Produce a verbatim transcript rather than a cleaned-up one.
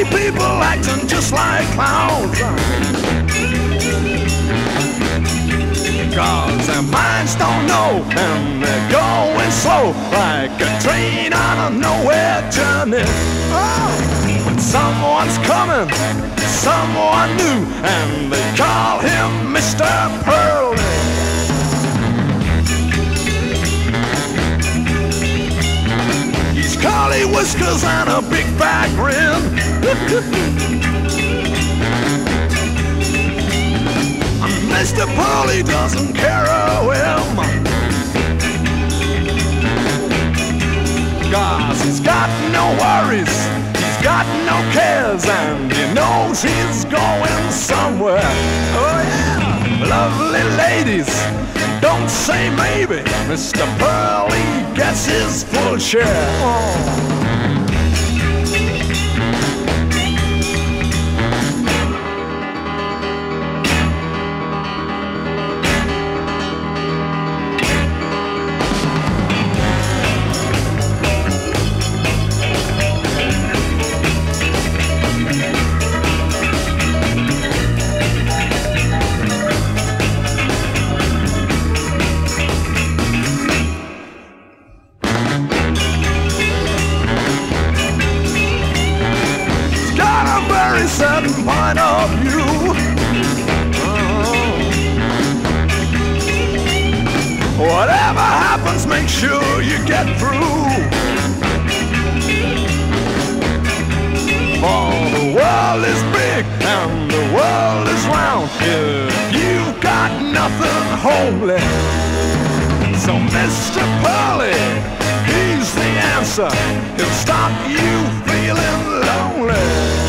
people acting just like clowns, cause their minds don't know and they're going slow like a train on a nowhere journey. Oh, when someone's coming, someone new, and they call him Mister Pearly. He's curly whiskers and a big fat grin. Mister Pearly doesn't care a whim, cause he's got no worries, he's got no cares, and he knows he's going somewhere. Oh yeah, lovely ladies, don't say maybe, Mister Pearly gets his full share. Oh. Certain point of view. Oh. Whatever happens, make sure you get through. For the world is big and the world is round if you've got nothing homely. So Mister Pearly, he's the answer. He'll stop you feeling lonely.